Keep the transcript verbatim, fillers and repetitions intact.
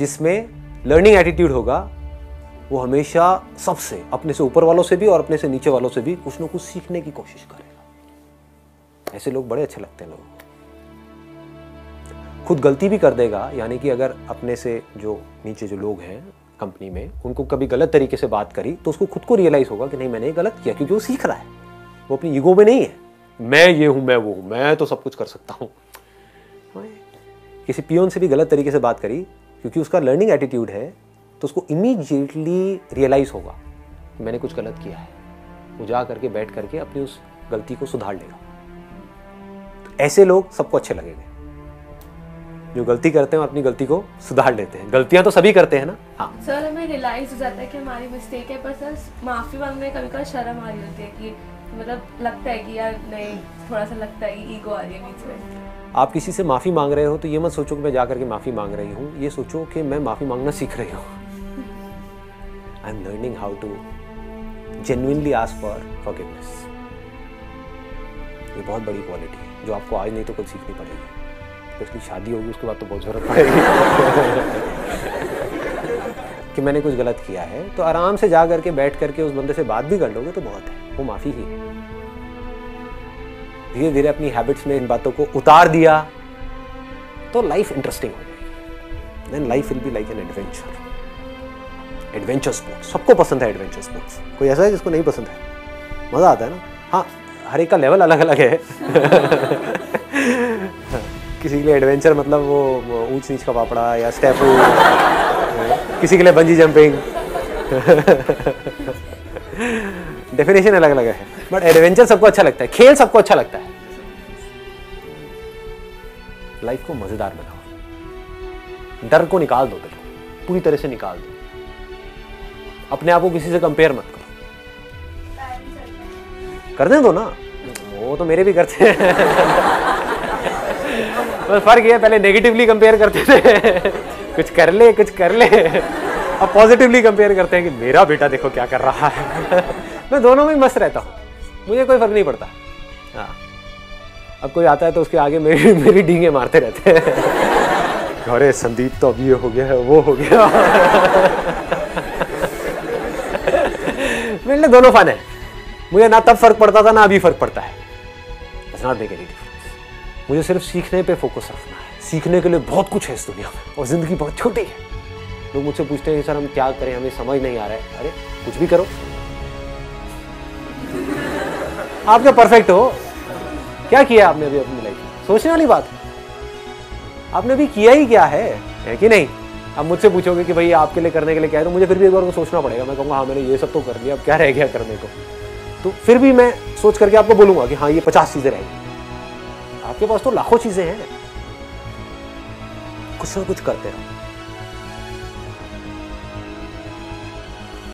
जिसमें learning attitude होगा, वो हमेशा सबसे, अपने से ऊपर वालों से भी और अपने से नीचे वालों से भी कुछ ना कुछ सीखने की कोशिश करेगा। ऐसे लोग बड़े अच्छे लगते हैं लोगों को। खुद गलती भी कर देगा, यानी कि अगर अपने से जो नीचे जो लोग हैं कंपनी में, उनको कभी गलत तरीके से बात करी तो उसको खुद को रियलाइज होगा कि नहीं मैंने ये गलत किया, क्योंकि वो सीख रहा है। वो अपनी ईगो में नहीं है, मैं ये हूं, मैं वो हूं, मैं तो सब कुछ कर सकता हूं। किसी पियोन से भी गलत तरीके से बात करी, क्योंकि उसका लर्निंग एटीट्यूड है, तो उसको इमीडिएटली रियलाइज होगा कि मैंने कुछ गलत किया है। वो जा करके बैठ करके अपनी उस गलती को सुधार लेगा। तो ऐसे लोग सबको अच्छे लगेंगे, जो गलती करते हैं और अपनी गलती को सुधार लेते हैं। गलतियां तो सभी करते हैं ना। हाँ सर, हमें रियलाइज हो जाता है कि हमारी मिस्टेक है, पर सर माफी मांगने में कभी कभी शर्म आ रही होती है कि मतलब लगता है कि यार नहीं, थोड़ा सा लगता है कि ईगो आ रही है बीच में। आप किसी से माफ़ी मांग रहे हो तो ये मत सोचो कि मैं जा करके माफ़ी मांग रही हूँ, ये सोचो कि मैं माफ़ी मांगना सीख रही हूँ। I am learning how to genuinely ask for forgiveness. ये बहुत बड़ी क्वालिटी है जो आपको आज नहीं तो कल सीखनी पड़ेगी। स्पेशली शादी होगी उसके बाद तो बहुत ज़रूरत पड़ेगी। कि मैंने कुछ गलत किया है, तो आराम से जा करके बैठ करके उस बंदे से बात भी कर लोगे तो बहुत है, वो माफ़ी ही है। धीरे धीरे अपनी हैबिट्स में इन बातों को उतार दिया तो लाइफ इंटरेस्टिंग हो जाएगी। Then life will be like an adventure. Adventure sports सबको पसंद है। एडवेंचर स्पोर्ट्स कोई ऐसा है जिसको नहीं पसंद है? मज़ा आता है ना। हाँ, हर एक का लेवल अलग अलग है। किसी के लिए एडवेंचर मतलब वो ऊंच नीच का पापड़ा या स्टेपू, किसी के लिए बंजी जंपिंग। डेफिनेशन अलग अलग है, बट एडवेंचर सबको अच्छा लगता है, खेल सबको अच्छा लगता है। लाइफ को मजेदार बनाओ, डर को निकाल दो, बिल्कुल पूरी तरह से निकाल दो। अपने आप को किसी से कंपेयर मत करो। करने दो ना, वो तो मेरे भी करते हैं। बस फर्क ये है, पहले नेगेटिवली कंपेयर करते थे, कुछ कर ले कुछ कर ले। अब पॉजिटिवली कंपेयर करते हैं कि मेरा बेटा देखो क्या कर रहा है। मैं दोनों में मस्त रहता हूँ, मुझे कोई फर्क नहीं पड़ता। हाँ, अब कोई आता है तो उसके आगे मेरी मेरी डींगे मारते रहते हैं। अरे संदीप तो अब ये हो गया है, वो हो गया। मेरे लिए दोनों फन है। मुझे ना तब फर्क पड़ता था ना अभी फर्क पड़ता है। Does not make any difference। मुझे सिर्फ सीखने पे फोकस रखना है। सीखने के लिए बहुत कुछ है इस दुनिया में और जिंदगी बहुत छोटी है। लोग मुझसे पूछते हैं सर हम क्या करें, हमें समझ नहीं आ रहा है। अरे कुछ भी करो, आप क्या परफेक्ट हो? क्या किया आपने अभी अपनी लाइफ में? सोचने वाली बात है। आपने अभी किया ही क्या है, है कि नहीं? अब मुझसे पूछोगे कि भाई आपके लिए करने के लिए क्या है, तो मुझे फिर भी एक बार को सोचना पड़ेगा। मैं कहूँगा हाँ मैंने ये सब तो कर लिया, अब क्या रह गया करने को। तो फिर भी मैं सोच करके आपको बोलूंगा कि हाँ ये पचास चीजें रहेगी। आपके पास तो लाखों चीजें हैं। कुछ ना कुछ करते रहो।